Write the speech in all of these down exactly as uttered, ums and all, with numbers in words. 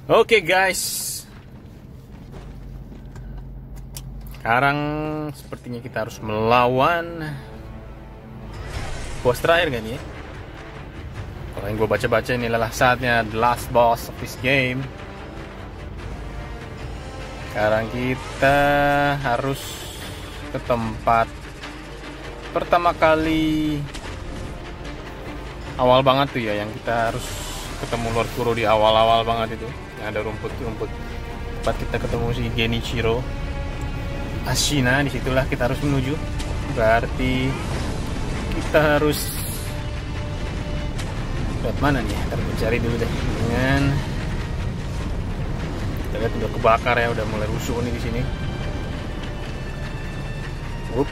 Oke guys, sekarang sepertinya kita harus melawan boss terakhir kan ya. Kalau yang gue baca-baca ini adalah saatnya the last boss of this game. Sekarang kita harus ke tempat pertama kali awal banget tuh ya, yang kita harus ketemu Lord Kuro di awal-awal banget itu. Yang ada rumput-rumput tempat kita ketemu si Genichiro Ashina, disitulah kita harus menuju. Berarti kita harus lewat mana nih? Ntar gue cari dulu deh. Dengan kita lihat udah kebakar ya, udah mulai rusuh nih di sini. Up,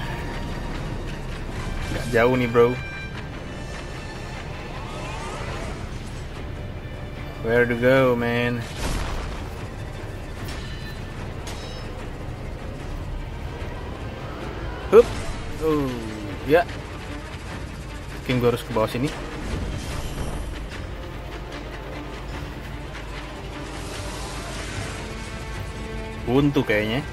nggak jauh nih bro. Where to go, man? Hup, oh, ya. Mungkin gue harus ke bawah sini. Buntu kayaknya.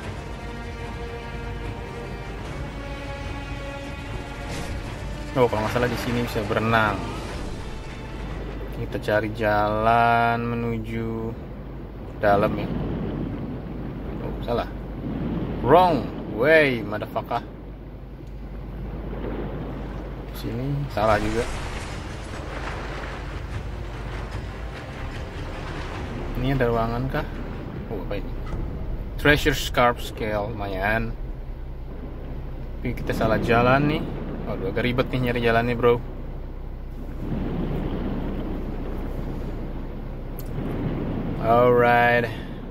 Oh, kalau nggak salah di sini bisa berenang. Kita cari jalan menuju dalam ya. Oh, salah. Wrong way, motherfucker. Sini salah juga. Ini ada ruangan kah? Oh, apa ini? Treasure Scarp Scale, lumayan. Tapi kita salah jalan nih. Waduh, agak ribet nih nyari jalannya, bro. Alright,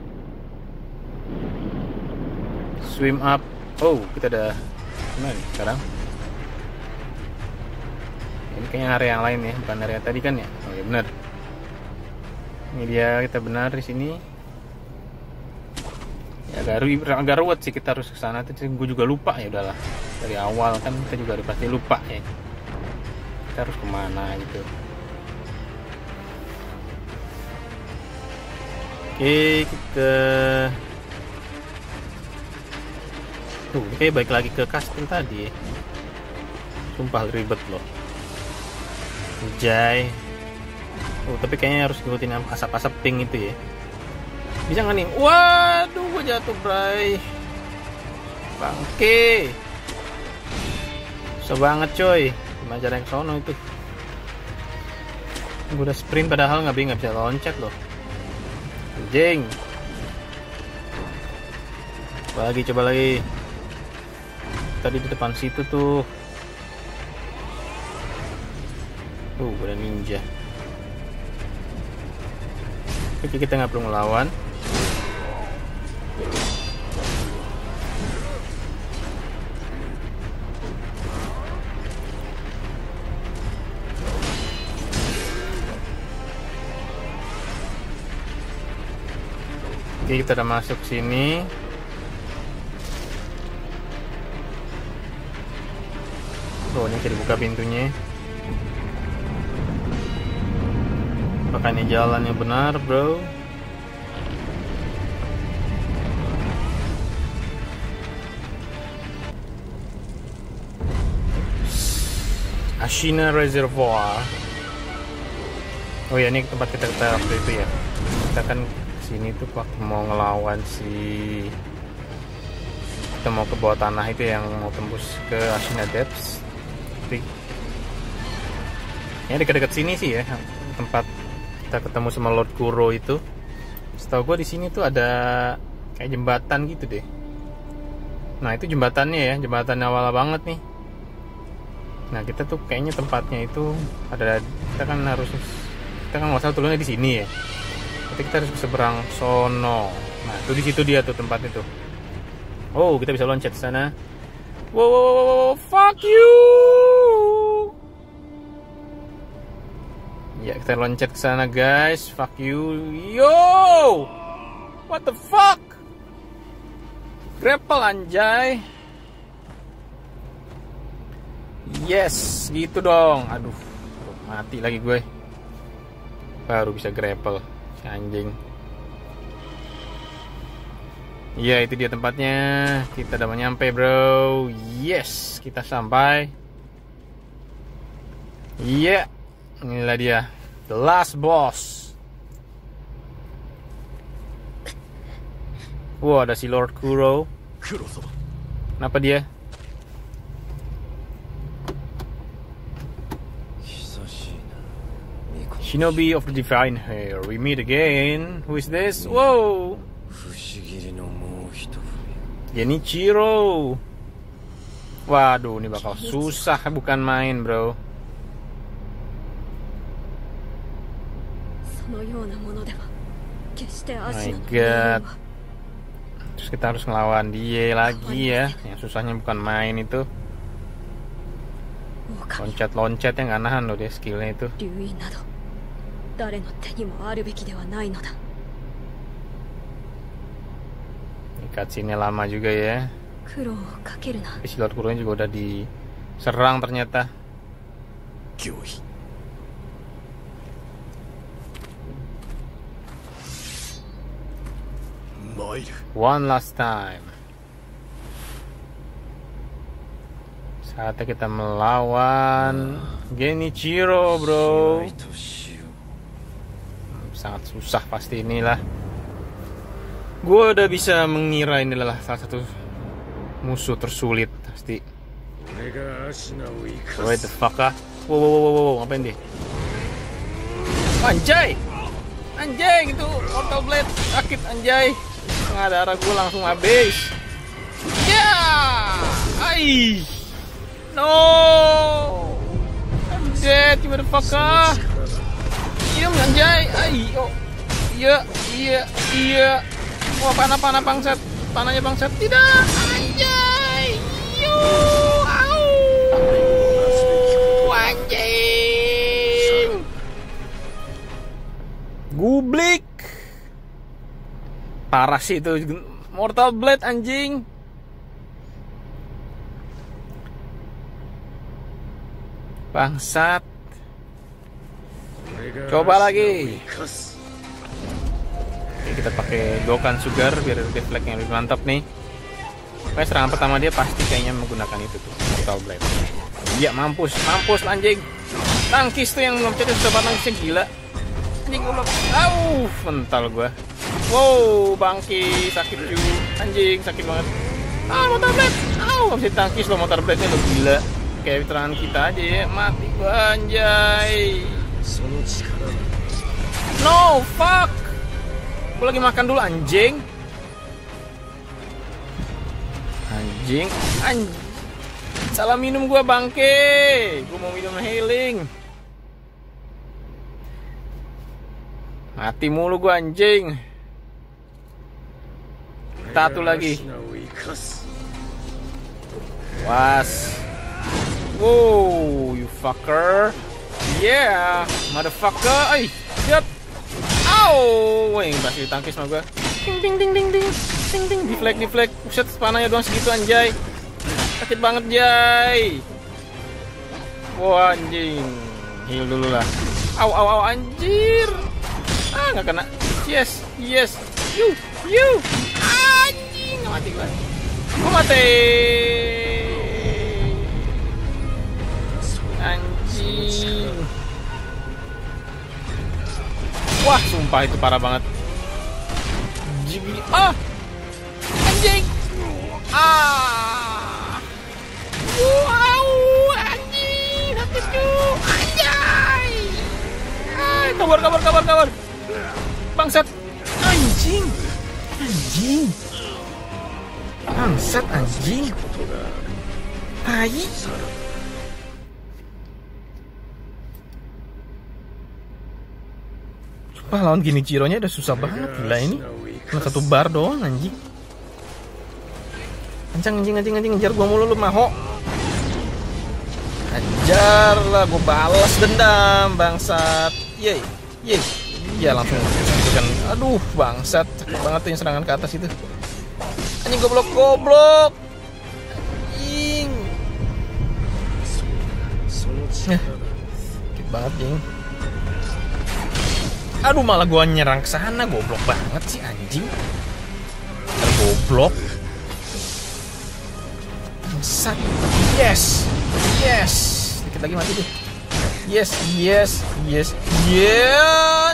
swim up. Oh, kita ada gimana nih sekarang? Ini kayaknya area yang lain ya, bukan area tadi kan ya? Oh ya benar. Ini dia, kita benar di sini. Ya, agak, agak ruwet sih, kita harus ke sana. Tapi gue juga lupa ya, udahlah. Dari awal kan kita juga pasti lupa ya. Kita harus kemana gitu. Oke, kita tuh kayak balik lagi ke kastil tadi ya. Sumpah ribet loh Jai. Oh, tapi kayaknya harus ngikutin asap-asap pink itu ya. Bisa nggak nih? Waduh, gue jatuh bray. Bangke. Susah banget coy. Gimana cara yang sono itu? Gue udah sprint padahal nggak bisa, bisa loncat loh. Anjing. Coba lagi, coba lagi. Tadi di depan situ tuh. Tuh, ada ninja. Oke, kita nggak perlu ngelawan. Oke, kita udah masuk sini. Oh, ini bisa dibuka pintunya. Apakah ini jalan yang benar, bro? Ashina Reservoir. Oh ya, ini tempat kita kita waktu itu ya. Kita kan sini tuh waktu mau ngelawan si, kita mau ke bawah tanah itu yang mau tembus ke Ashina Depths. Tapi ya dekat-dekat sini sih ya tempat kita ketemu sama Lord Kuro itu. Setahu gue di sini tuh ada kayak jembatan gitu deh. Nah, itu jembatannya ya, jembatan awal banget nih. Nah, kita tuh kayaknya tempatnya itu ada, kita kan harus, kita kan nggak salah turunnya di sini ya. Tapi kita harus seberang sono. Nah, itu di situ dia tuh tempatnya tuh. Oh, kita bisa loncat ke sana. Wow, wow, wow, wow, fuck you. Ya, kita loncat ke sana, guys. Fuck you. Yo! What the fuck? Grapple anjay. Yes, gitu dong. Aduh, mati lagi gue. Baru bisa grapple. Si anjing. Iya, itu dia tempatnya. Kita udah mau nyampe, bro. Yes, kita sampai. Iya, yeah. Inilah dia, the last boss. Wow, ada si Lord Kuro. Kenapa dia? Shinobi of the Divine Hair. We meet again. Who is this? Wow. Genichiro. Waduh, ini bakal susah, bukan main, bro. My god. Terus kita harus ngelawan dia lagi ya. Yang susahnya bukan main itu. Loncat-loncat yang gak nahan loh dia skillnya itu. Cutscene-nya lama juga ya. Si Lord Kuro juga udah diserang ternyata. One last time. Saatnya kita melawan Genichiro, bro. Sangat susah pasti inilah. Gue udah bisa mengira ini adalah salah satu musuh tersulit pasti. What the fuck ah? Wow, wow, wow, wow, ngapain dia? Anjay! Anjay gitu, Mortal Blade sakit anjay. Nggak ada arah gue langsung habis. Ya, yeah! Ai, no, I'm dead, you motherfucker. Diam anjay, ai, oh, iya, iya, iya. Wah, panah-panah bangsat, panahnya bangsat. Tidak, anjay, yo, au, anjing, gublik. Parah sih itu Mortal Blade anjing. Bangsat. Coba lagi. Oke, kita pakai Dokkan Sugar biar refleksnya lebih mantap nih. Oke, serangan pertama dia pasti kayaknya menggunakan itu tuh, Mortal Blade. Iya, mampus, mampus anjing. Tangkis tuh yang loncatnya sudah batang nangkisnya gila. Anjing goblok. Au, mental gua. Wow, bangki, sakit juga. Anjing, sakit banget. Ah, Mortal Blade. Au, nggak bisa tangkis loh Mortal Blade-nya lo gila. Kayak veteran kita aja ya, mati gua anjay. No, fuck. Gue lagi makan dulu anjing. Anjing, anjing. Salah minum gua bangke. Gua mau minum healing. Mati mulu gua anjing. Satu lagi. Was. Wow, you fucker. Yeah, motherfucker. Ay, shit. Au, weng, masih ditangkis sama gua. Ding ding ding ding ding. Ding ding, deflect deflect. Buset, panahnya doang segitu anjay. Sakit banget, jay. Wah, anjing. Heal dulu lah. Au au au anjir. Ah, nggak kena. Yes, yes. You, you. Anjing, nggak mati gua. Gua mati. Anjing. Wah, sumpah itu parah banget. Jibi. Ah. Anjing. Ah. Wow, anjing. Sakit tuh. Anjay. Ah, kabar kabar kabar kabar. Bangsat. Anjing. Anjing. Bangsat anjing. Tai. Wah, lawan Genichiro-nya udah susah banget, gila ini. Cuma satu bar doang anjing. Anjing anjing anjing anjing ngejar gua mulu lu maho. Ajar lah, gua balas dendam bangsat. Yeay. Yeay. Ya langsung kan. Aduh, bangsat. Cepet banget tuh yang serangan ke atas itu. Anjing goblok goblok. Anjing. Nah. Sakit banget, anjing. Aduh, malah gua nyerang ke sana, goblok banget sih anjing. Goblok. Blok. Bangsat. Yes. Yes. Dikit lagi mati tuh. Yes, yes, yes. Yeah.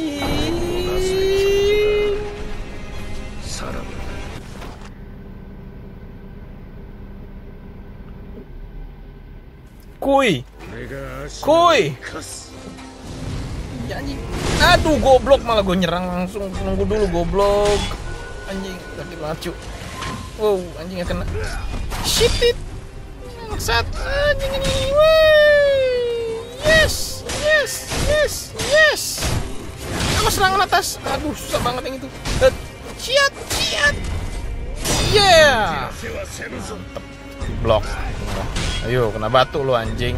Kuy. Kuy. Ya, anjing. Aduh, goblok, malah gue nyerang langsung. Nunggu dulu, goblok. Anjing, sakit banget cu. Wow, anjing gak kena. Shit it. Bangsat. Anjing anjing. Yes, yes, yes, yes. Apa serangan atas? Aduh, susah banget yang itu. Ciat, ciat. Yeah. Mantep. Blok. Ayo, kena batu lu anjing.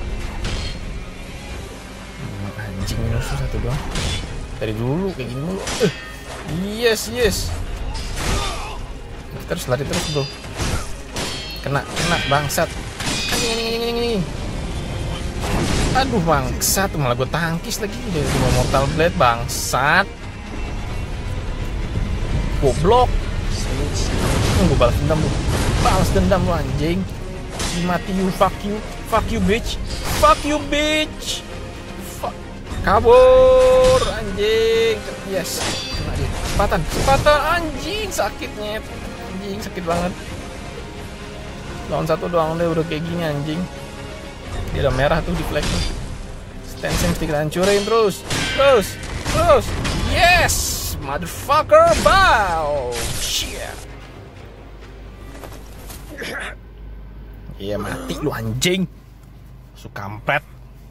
Hmm, anjing musuh satu doang. Dari dulu kayak gini dulu. Uh, yes, yes. Kita harus lari terus, bro. Kena, kena bangsat. Anjing, anjing, anjing, anjing, anjing. Aduh, bangsat. Malah gue tangkis lagi dari dua Mortal Blade, bangsat. Goblok. Oh, gue balas dendam lu. Balas dendam lu anjing. Mati you, fuck you, fuck you bitch, fuck you bitch, fuck. Kabur anjing. Yes, kena dia. Cepatan, cepatan anjing, sakitnya anjing, sakit banget. Lawan satu doang deh udah kayak gini anjing. Dia udah merah tuh di flag tuh. Stand sim kita hancurin terus, terus, terus. Yes, motherfucker, bow. Shit. Iya mati lu anjing. Masuk kampret.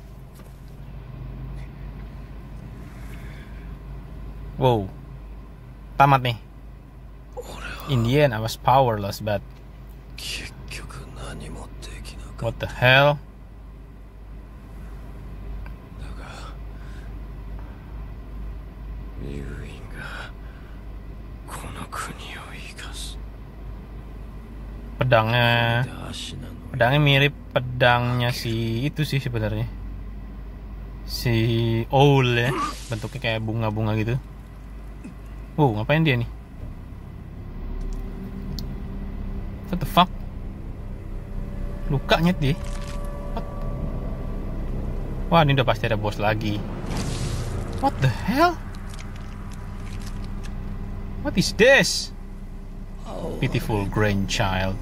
Wow. Tamat nih. In the end I was powerless, but what the hell? Pedangnya Pedangnya mirip pedangnya si itu sih sebenarnya. Si Owl ya. Bentuknya kayak bunga-bunga gitu. Wow, ngapain dia nih? What the fuck? Luka nyet dia. What? Wah, ini udah pasti ada bos lagi. What the hell? What is this? Pitiful grandchild.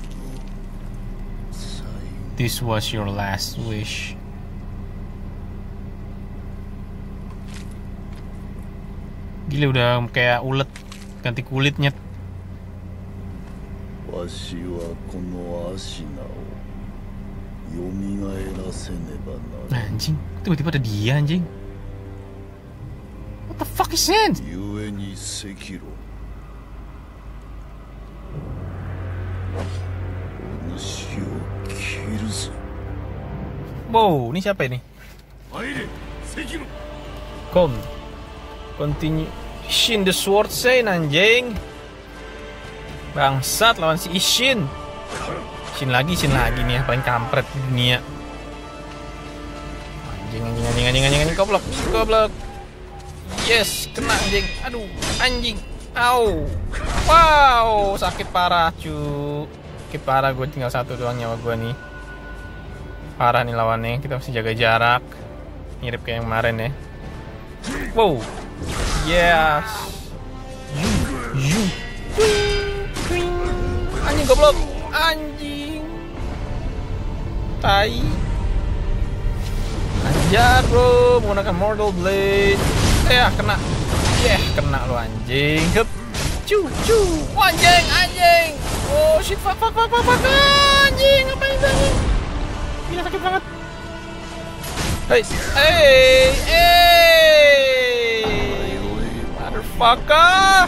This was your last wish. Gila udah kayak ulet ganti kulitnya. Anjing, tiba-tiba ada dia anjing. What the fuck is that? Wow, ini siapa ini? Kom, continue. Ishin the Sword Saint anjing. Bangsat lawan si Ishin. Ishin lagi, Ishin lagi nih, paling kampret di dunia. Anjing, anjing, anjing, anjing, anjing, anjing, goblok, goblok. Yes, kena anjing. Aduh, anjing. Au. Wow, sakit parah cu. Sakit parah, gue tinggal satu doang nyawa gue nih. Parah nih lawannya, kita mesti jaga jarak. Mirip kayak yang kemarin ya. Wow. Yes. You. You. Anjing goblok. Anjing. Tai. Anjar bro, menggunakan Mortal Blade. Eh, kena. Yeah, kena lo anjing. Hup. Cu, cu. Anjing, anjing. Oh shit, fuck, fuck, fuck, fuck, fuck. Anjing, ngapain anjing? Gila sakit banget. Hey, hey, hey, motherfucker.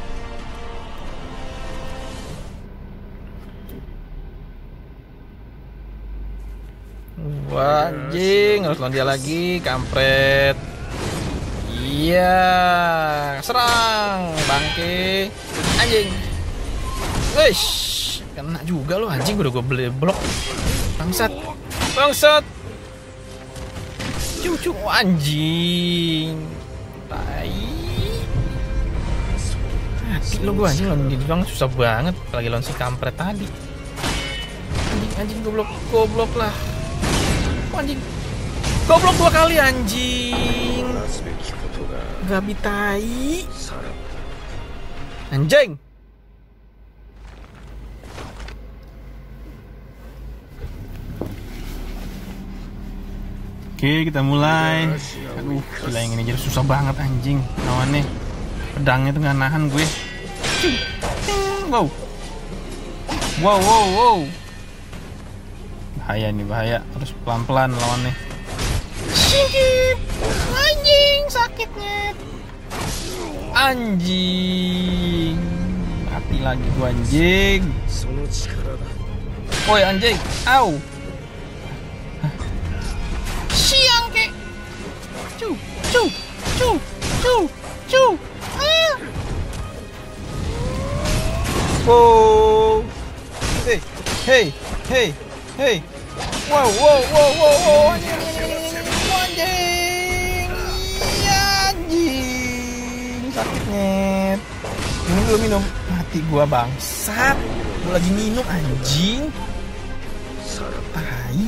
Wah, anjing, harus lawan dia lagi, kampret. Iya, serang, bangke, anjing. Wish, kena juga lo anjing, udah gue beli blok. Bangsat. Bangsat. Cucu anjing. Tai. Mati lo gue anjing, lawan dia doang susah banget. Apalagi lawan si kampret tadi. Anjing, anjing goblok, goblok lah. Oh, anjing. Goblok dua kali anjing. Gabi tai. Anjing. Oke, kita mulai. Aduh, gila yang ini jadi susah banget anjing lawannya. Pedangnya tuh nggak nahan gue. Wow. Wow, wow, wow. Bahaya nih, bahaya. Harus pelan-pelan lawannya. Sikit. Anjing, sakitnya. Anjing. Mati lagi gue anjing. Woi anjing, au. Siang kek. Cu, cu, cu, cu, cu. Ah. Wow. Hey, hey, hey, hey. Wow, wow, wow, wow, wow. Anjing, anjing, anjing. Sakitnya. Minum dulu, minum. Mati gua bangsat. Gua lagi minum anjing. Tai.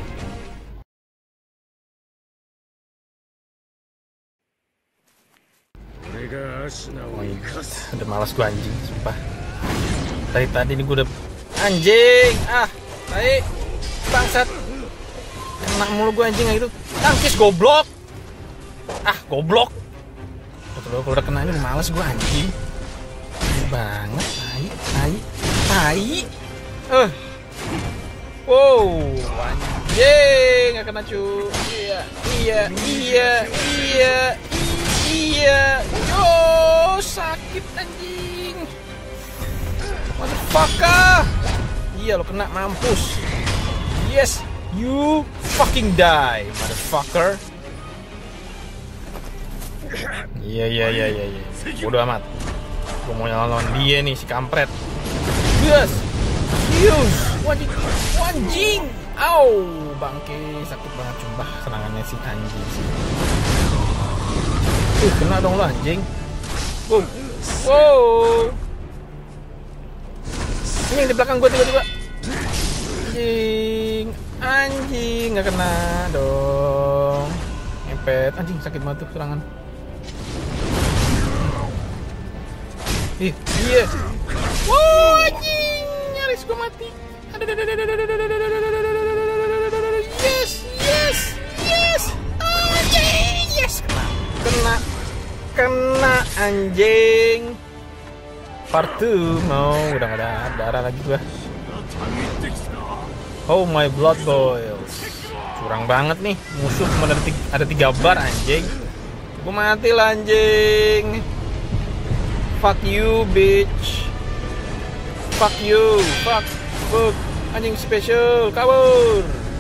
Oh, udah malas gue anjing, sumpah. Tadi tadi ini gue udah anjing, ah, tai, bangsat, kena mulu gue anjing itu, tangkis goblok, ah goblok, kalau udah kena ini udah malas gue anjing, banget, tai, tai, tai, eh, wow, anjing, nggak kena cu, iya, iya, iya, iya. Iya, yo sakit anjing, motherfucker. Iya lo kena mampus. Yes, you fucking die, motherfucker. Iya iya iya iya. iya. Bodoh amat. Gue mau nyalain dia nih si kampret. Yes, yes, wajing, wajing. Au, bangke sakit banget cumbah serangannya si anjing sih. Uh, kena dong lo anjing. Wow. Wow. Ini yang di belakang gue tiba-tiba. Anjing. Anjing. Gak kena dong. Ngepet. Anjing sakit banget tuh serangan. Ih, iya. Wow, anjing. Nyaris gue mati. Yes, yes, yes. Anjing. Yes, kena. Kena. Kena anjing. Part two mau udah gak ada darah lagi gua. Oh my blood boils. Curang banget nih. Musuh cuma ada tiga, ada tiga bar anjing. Gua mati lah anjing. Fuck you bitch. Fuck you. Fuck. Fuck. Anjing special kabur.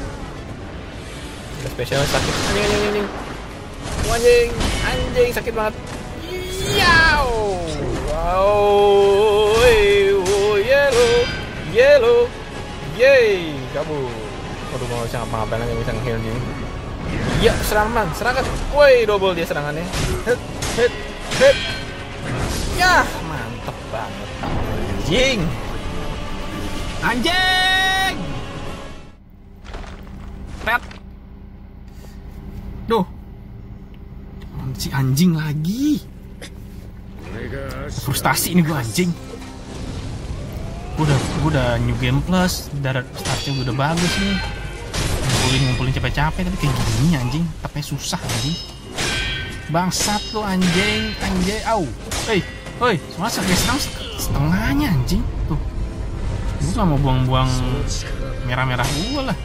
Special sakit. Anjing anjing anjing. Anjing, anjing sakit banget. Yow, wow, oh, yellow, yellow, yay, kabur. Waduh, mau bisa ngapa-ngapain lagi bisa nge-heal gini. Ya, serangan, serangan. Woi, double dia serangannya. Hit, hit, hit. Ya, mantep banget. Anjing, anjing. Pet. Duh. Si anjing lagi. Frustasi ini gue anjing. Gue udah, gue udah new game plus, darat startnya udah bagus nih. Ngumpulin ngumpulin capek-capek tapi kayak gini anjing, tapi susah anjing. Bangsat lo anjing, anjing, au. Hei, hei, masa kayak serang setengahnya anjing. Tuh, gue gak mau buang-buang merah-merah gue lah.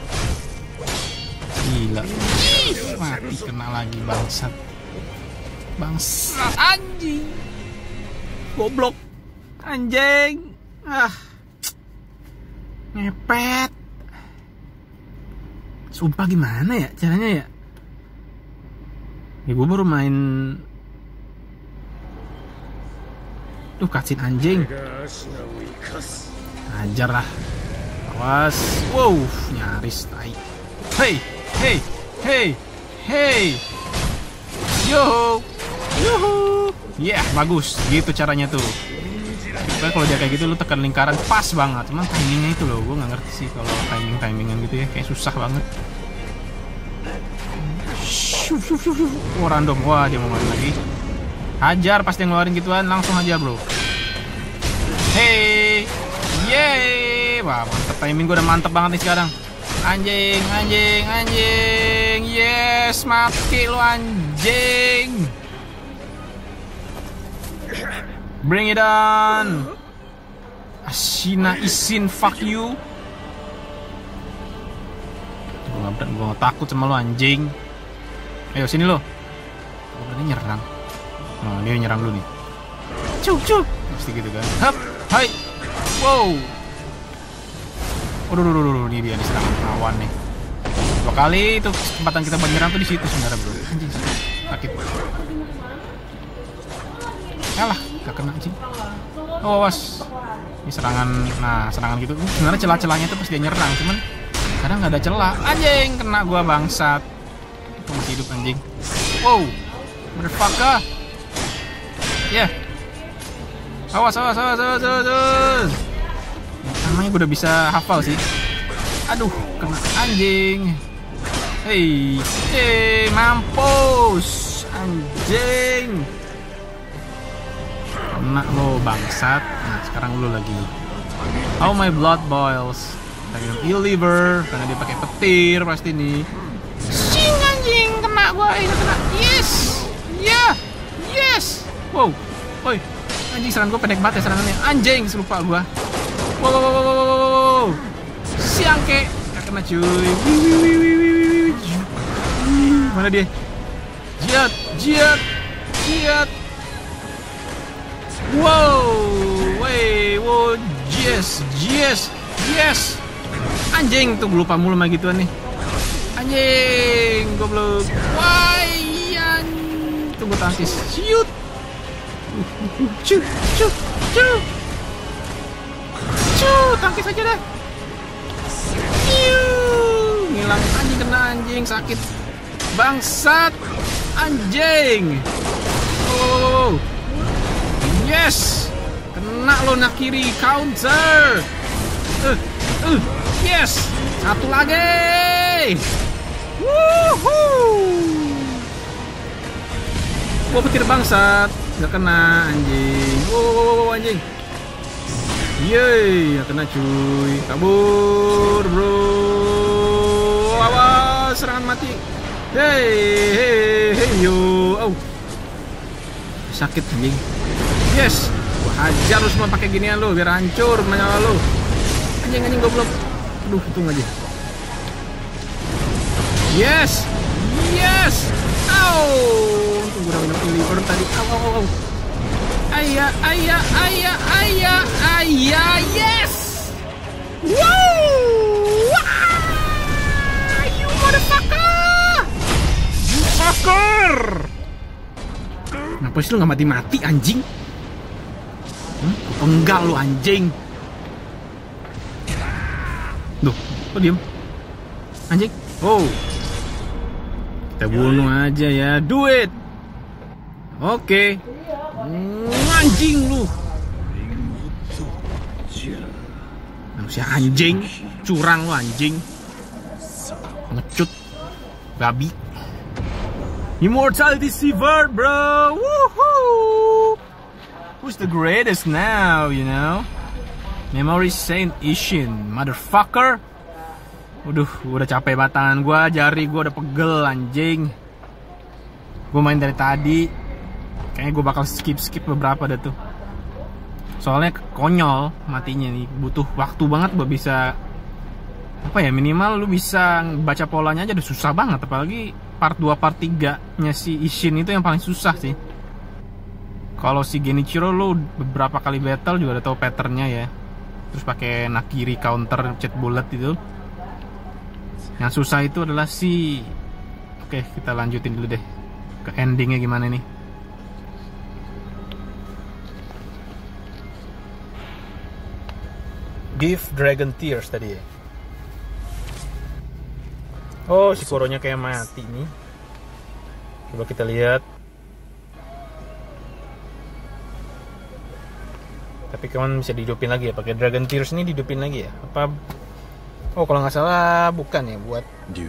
Gila. Ih, mati kena lagi bangsat. Bangsat anjing. Goblok. Anjing. Ah. Ngepet. Sumpah gimana ya caranya ya? Ya gue baru main. Tuh cutscene anjing. Ajar lah. Awas. Wow, nyaris tai. Hey, hey, hey, hey. Yo. Yuhu. Ya, yeah, bagus. Gitu caranya tuh. Pokoknya kalau dia kayak gitu lu tekan lingkaran pas banget. Cuman timingnya itu loh, gue nggak ngerti sih kalau timing timingan gitu ya, kayak susah banget. Oh random, wah dia mau main lagi. Hajar pas dia ngeluarin gituan, langsung aja bro. Hey, yeay, wah mantep, timing gue udah mantep banget nih sekarang. Anjing, anjing, anjing, yes, mati lu anjing. Bring it on. Ashina Isin, fuck you. Gue gak, gue gak takut sama lu anjing. Ayo sini lo. Gue berani nyerang. Oh dia nyerang dulu nih. Cuk cuk. Pasti gitu kan. Hap, hai. Wow. Waduh, waduh, waduh, ini dia nih serangan awan nih. Dua kali itu kesempatan kita buat nyerang tuh di situ sebenarnya bro. Anjing sakit. Kalah, gak kena anjing. Oh awas. Ini serangan, nah serangan gitu. Sebenarnya celah-celahnya tuh pas dia nyerang, cuman kadang nggak ada celah. Anjing kena gua bangsat. Itu masih hidup anjing. Wow, motherfucker. Ya. Yeah. Awas, awas, awas, awas, awas, awas. Namanya gue udah bisa hafal sih. Aduh, kena anjing. Hei, hei, mampus, anjing. Kena lo bangsat. Nah, sekarang lo lagi. Oh my blood boils. Kita minum liver karena dia pakai petir pasti nih. Sing anjing, kena gua, eh kena. Yes, ya, yeah. Yes. Wow, woi, anjing serangan gua pendek banget ya serangannya. Anjing, lupa gua. Wow, wow, wow, wow, wow, wow. Siangke, gak kena cuy. Mana dia? Jiat, jiat, jiat. Wow, wey, wow, yes, yes, yes. Anjing tuh lupa mulu sama gituan nih. Anjing, goblok. Why, tunggu tangkis. Shoot. Cuh, cuh, cuh. Cuh, tangkis aja dah. Ngilang anjing, kena anjing, sakit. Bangsat. Anjing. Oh. Yes. Kena lo nakiri counter. Uh, uh, yes. Satu lagi. Woohoo. Gua petir bangsat. Gak kena anjing. Wow, wow, wow, anjing. Yeay, gak kena cuy. Kabur bro. Awas, serangan mati. Hey, hey, hey yo. Oh. Sakit anjing. Yes, gua hajar lu semua pakai ginian lu biar hancur menyala lu. Anjing anjing goblok. Aduh, hitung aja. Yes. Yes. Au. Untung gua udah minum liver tadi. Au au au. Ayah, ayah, ayah, ayah, ayah. Yes. Wow. Wah. You motherfucker. You fucker. Kenapa sih lu gak mati-mati anjing? Hmm? Enggak lu anjing. Duh, kok diem? Anjing? Oh. Kita bunuh aja ya. Do it. Oke. Okay. Anjing lu. Manusia anjing. Curang lu anjing. Ngecut. Babi. Immortality Severed, bro. Woohoo. Who's the greatest now, you know? Memory Saint Ishin, motherfucker. Waduh, udah capek batangan gua, jari gua udah pegel anjing. Gua main dari tadi. Kayaknya gua bakal skip-skip beberapa dah tuh. Soalnya konyol matinya nih, butuh waktu banget gua bisa apa ya, minimal lu bisa baca polanya aja udah susah banget, apalagi part dua part tiga nya si Ishin itu yang paling susah sih. Kalau si Genichiro lu beberapa kali battle juga udah tahu patternnya ya. Terus pakai nakiri counter chat bullet itu. Yang susah itu adalah si. Oke, kita lanjutin dulu deh ke endingnya gimana nih. Give Dragon Tears tadi ya. Oh, si Koronya kayak mati nih. Coba kita lihat. Kita Tapi kawan bisa dihidupin lagi ya, pakai Dragon Tears ini dihidupin lagi ya? Apa? Oh kalau nggak salah bukan ya, buat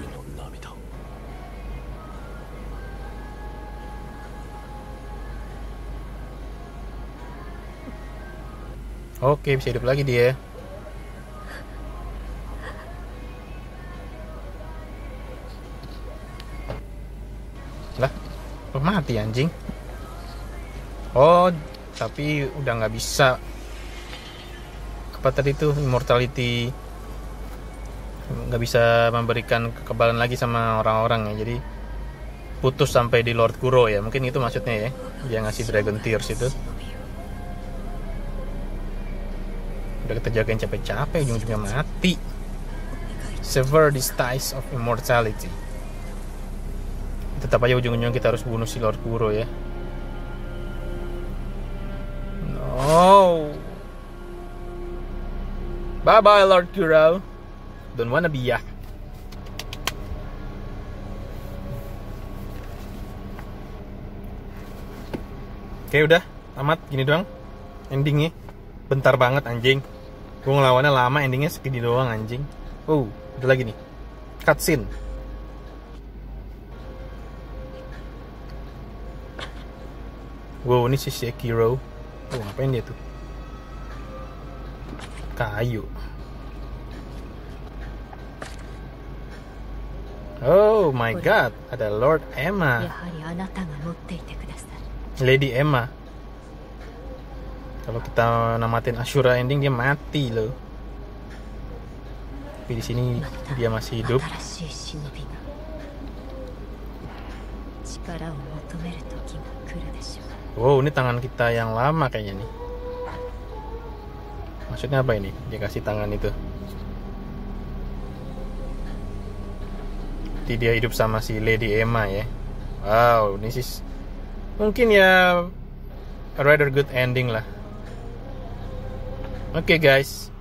Oke, bisa hidup lagi dia. Lah, oh, mati anjing. Oh, tapi udah nggak bisa. Apa tadi tuh, immortality nggak bisa memberikan kekebalan lagi sama orang-orang ya. Jadi putus sampai di Lord Kuro ya. Mungkin itu maksudnya ya. Dia ngasih Dragon Tears itu. Udah kita jagain capek-capek, ujung-ujungnya mati. Sever the ties of immortality. Tetap aja ujung-ujungnya kita harus bunuh si Lord Kuro ya. No. Bye bye Lord Kuro. Don't wanna be ya. Oke udah tamat gini doang endingnya. Bentar banget anjing. Gue ngelawannya lama, endingnya segini doang anjing. Oh, ada lagi nih cutscene. Wow, ini si Sekiro. Oh, ngapain dia tuh? Kayu. Oh my god, ada Lord Emma. Lady Emma. Kalau kita namatin Ashura ending dia mati loh. Tapi di sini dia masih hidup. Wow, ini tangan kita yang lama kayaknya nih. Maksudnya apa ini? Dia kasih tangan itu. Jadi dia hidup sama si Lady Emma ya. Wow, ini sih mungkin ya a rather good ending lah. Oke okay guys,